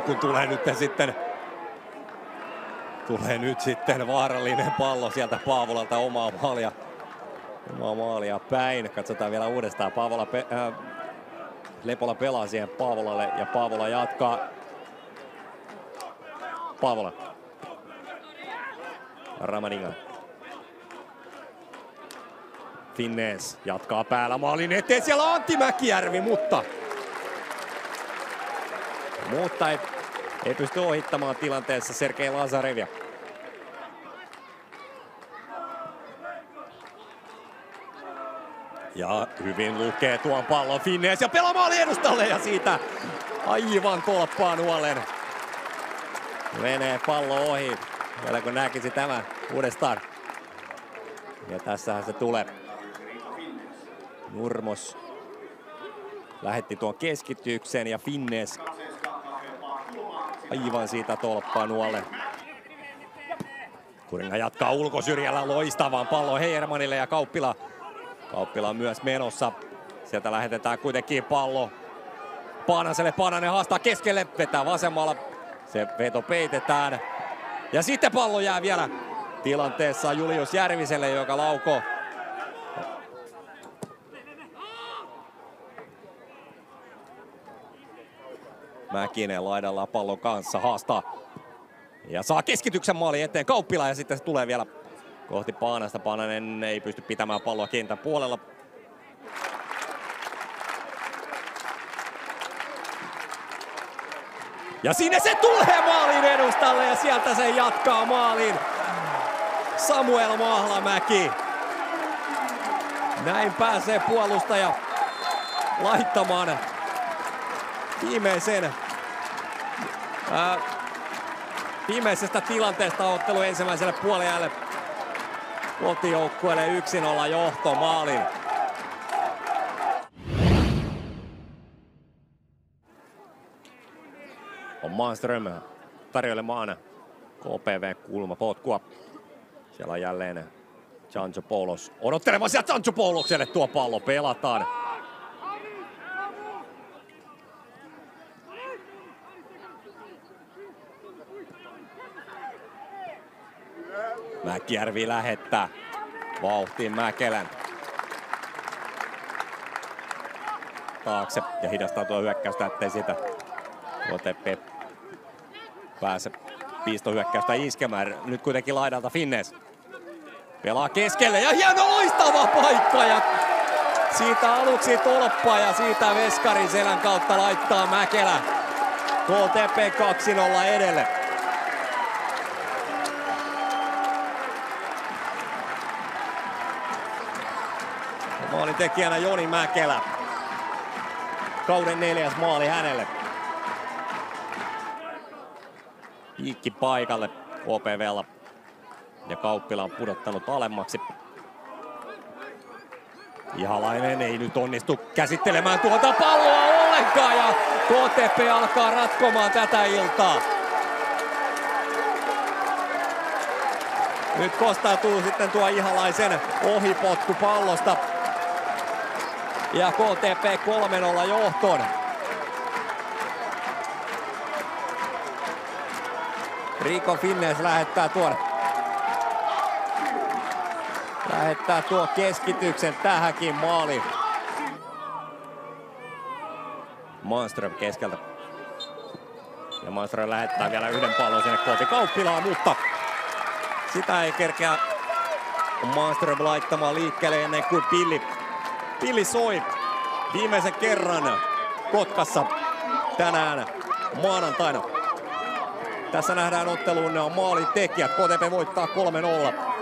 kun tulee nyt sitten vaarallinen pallo sieltä Paavolalta omaa maalia päin. Katsotaan vielä uudestaan. Lepola pelaa siihen Paavolalle ja Paavola jatkaa. Paavola. Ramadinga. Finnes jatkaa päällä maalin eteen. Siellä on Antti Mäkijärvi, mutta ei pysty ohittamaan tilanteessa Sergei Lazarevia. Ja hyvin lukee tuon pallon Finnes ja pelaa maali edustalle ja siitä aivan tolppaan nuolen. Menee pallo ohi. Vielä kun näkisi tämän uudestaan. Ja tässähän se tulee. Nurmos lähetti tuon keskityksen ja Finnes aivan siitä tolppaan nuolle. Kuringa jatkaa ulkosyrjällä loistavan pallon Heiermanille ja Kauppila on myös menossa. Sieltä lähetetään kuitenkin pallo Paanaselle. Paananen haastaa keskelle, vetää vasemmalla. Se veto peitetään. Ja sitten pallo jää vielä tilanteessa Julius Järviselle, joka laukoo. Mäkinen laidalla pallon kanssa haastaa. Ja saa keskityksen maali eteen Kauppila ja sitten se tulee vielä kohti Paanasta. Paananen ei pysty pitämään palloa kentän puolella. Ja sinne se tulee maalin edustalle ja sieltä se jatkaa maalin. Samuel Mahlamäki. Näin pääsee puolustaja laittamaan viimeisestä tilanteesta ottelu ensimmäiselle puolelle kotijoukkueelle 1-0 johto maalin. On Manström tarjoilemaan KPV kulmapotkua. Siellä on jälleen Giangiopoulos odottelemassa ja Giangiopouloselle tuo pallo pelataan. Mäkijärvi lähettää vauhtiin Mäkelän. Taakse ja hidastaa tuo hyökkäystä, ettei siitä OTP pääse pistohyökkäystä iskemään. Nyt kuitenkin laidalta Finnes. Pelaa keskelle ja hieno loistava paikka ja siitä aluksi tolppa ja siitä veskarin selän kautta laittaa Mäkelä KTP 2-0 edelle. Maalintekijänä Joni Mäkelä. Kauden 4. maali hänelle. Piikki paikalle KPV:lla. Ja Kauppila on pudottanut alemmaksi. Ihalainen ei nyt onnistu käsittelemään tuota palloa ollenkaan ja KTP alkaa ratkomaan tätä iltaa. Nyt kostautuu sitten tuo Ihalaisen ohipotku pallosta. Ja KTP 3-0 johtoon. Rico Finnes lähettää tuo keskityksen tähänkin maaliin. Manström keskeltä. Ja Manström lähettää vielä yhden pallon sinne kohti Kauppilaan, mutta sitä ei kerkeä Manström laittamaan liikkeelle ennen kuin Pilli soi viimeisen kerran Kotkassa tänään maanantaina. Tässä nähdään ottelun maalintekijät. KTP voittaa 3-0.